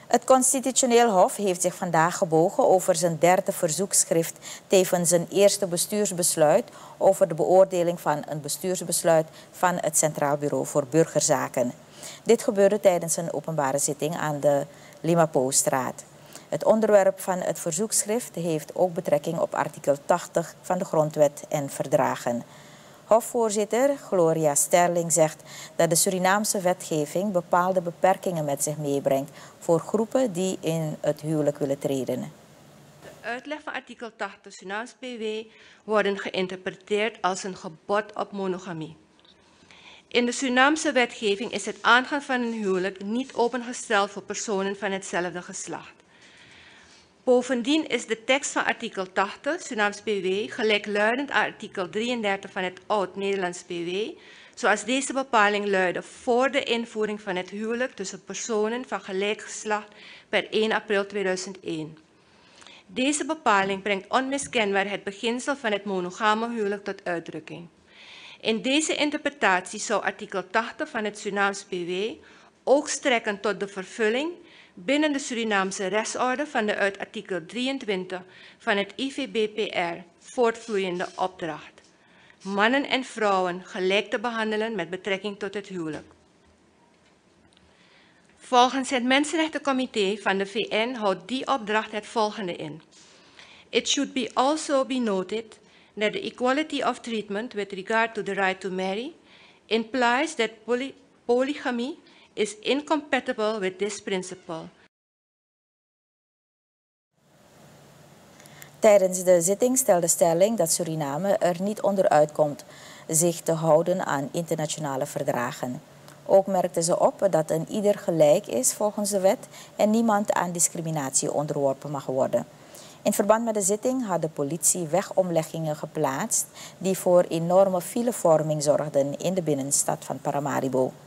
Het Constitutioneel Hof heeft zich vandaag gebogen over zijn derde verzoekschrift tevens zijn eerste bestuursbesluit over de beoordeling van een bestuursbesluit van het Centraal Bureau voor Burgerzaken. Dit gebeurde tijdens een openbare zitting aan de Limapolstraat. Het onderwerp van het verzoekschrift heeft ook betrekking op artikel 80 van de Grondwet en verdragen. Hofvoorzitter Gloria Sterling zegt dat de Surinaamse wetgeving bepaalde beperkingen met zich meebrengt voor groepen die in het huwelijk willen treden. De uitleg van artikel 80 Surinaams PW worden geïnterpreteerd als een gebod op monogamie. In de Surinaamse wetgeving is het aangaan van een huwelijk niet opengesteld voor personen van hetzelfde geslacht. Bovendien is de tekst van artikel 80 Surinaams PW gelijkluidend aan artikel 33 van het Oud-Nederlands PW, zoals deze bepaling luidde voor de invoering van het huwelijk tussen personen van gelijk geslacht per 1 april 2001. Deze bepaling brengt onmiskenbaar het beginsel van het monogame huwelijk tot uitdrukking. In deze interpretatie zou artikel 80 van het Surinaams PW ook strekken tot de vervulling binnen de Surinaamse rechtsorde van de uit artikel 23 van het IVBPR voortvloeiende opdracht. Mannen en vrouwen gelijk te behandelen met betrekking tot het huwelijk. Volgens het Mensenrechtencomité van de VN houdt die opdracht het volgende in. It should also be noted that the equality of treatment with regard to the right to marry implies that polygamy is incompatible with this principle. Tijdens de zitting stelde Sterling dat Suriname er niet onderuit komt zich te houden aan internationale verdragen. Ook merkte ze op dat een ieder gelijk is volgens de wet en niemand aan discriminatie onderworpen mag worden. In verband met de zitting had de politie wegomleggingen geplaatst die voor enorme filevorming zorgden in de binnenstad van Paramaribo.